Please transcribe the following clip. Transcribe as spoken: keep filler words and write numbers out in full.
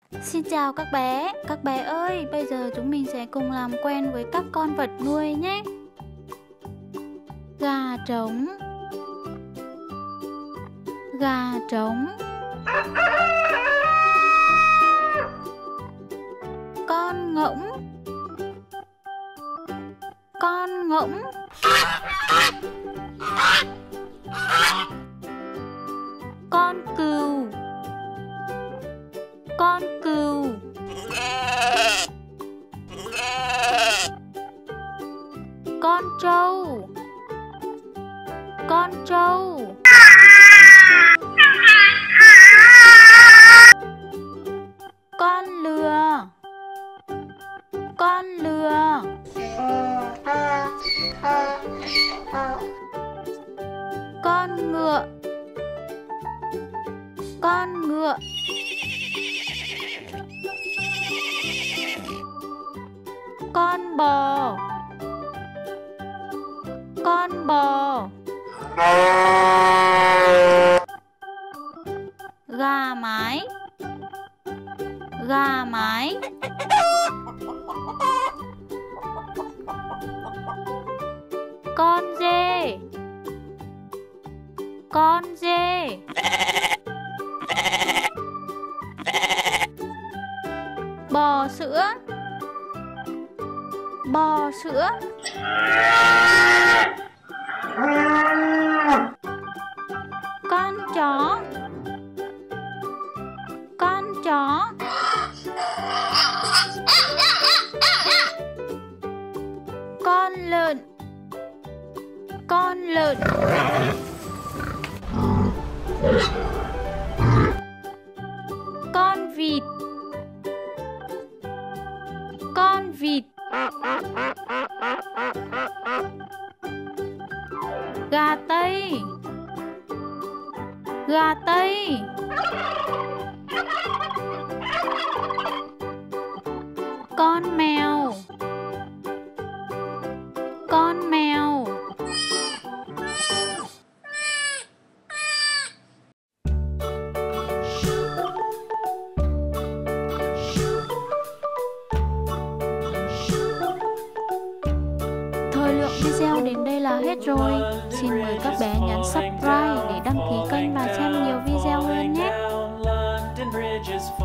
Xin chào các bé. Các bé ơi, bây giờ chúng mình sẽ cùng làm quen với các con vật nuôi nhé. Gà trống. Gà trống. Con ngỗng. Con ngỗng. Con cừu. Con cừu. Con trâu. Con trâu. Con lừa. Con lừa. Con ngựa. Con ngựa. Con bò. Con bò. Gà mái. Gà mái. Con dê. Con dê. Bò sữa. Bò sữa. Con chó. Con chó. Con lợn. Con lợn. Con vịt. Con vịt. Gà Tây. Gà Tây. Con mèo. Con mèo. Thời lượng video đến đây là hết rồi. Xin mời các bé nhấn subscribe để đăng ký kênh và xem nhiều video hơn nhé.